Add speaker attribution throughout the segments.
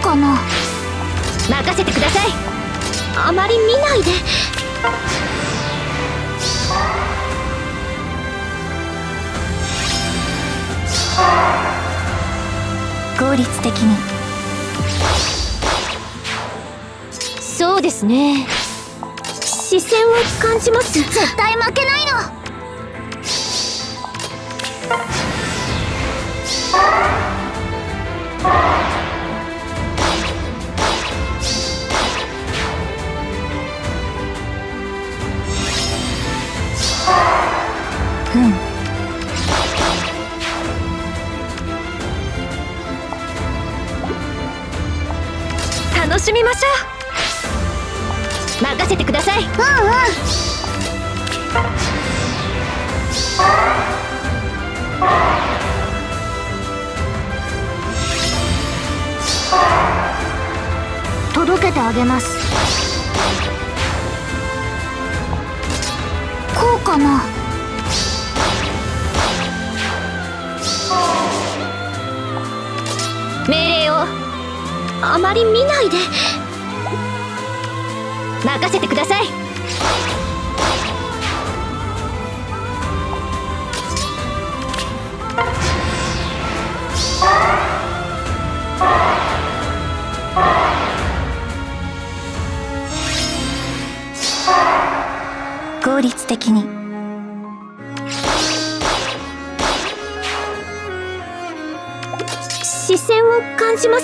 Speaker 1: かな。
Speaker 2: 任せてください。あまり見ないで。
Speaker 1: 効率的に。
Speaker 2: そうですね。視線を感じます。
Speaker 1: 絶対負けないの。
Speaker 2: 楽しみましょう。任せてください。
Speaker 1: 届けてあげます。こうかな。
Speaker 2: 命令をあまり見ないで。任せてください。
Speaker 1: 効率的に。
Speaker 2: 視線を感じます。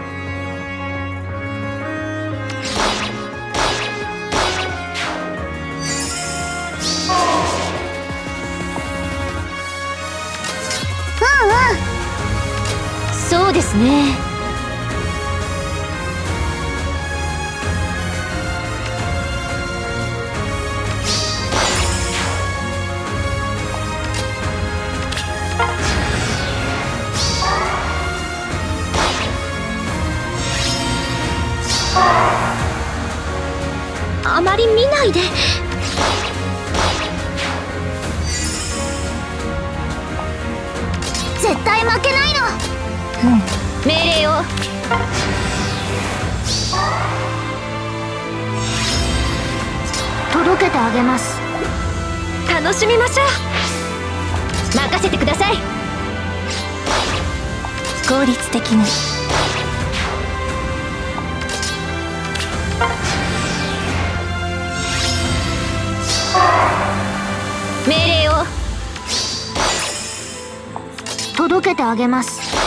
Speaker 2: そうですね。あまり見ないで。
Speaker 1: 絶対負けないの。
Speaker 2: 命令を。
Speaker 1: 届けてあげます。
Speaker 2: 楽しみましょう。任せてください。
Speaker 1: 効率的に。
Speaker 2: 命令を。
Speaker 1: 届けてあげます。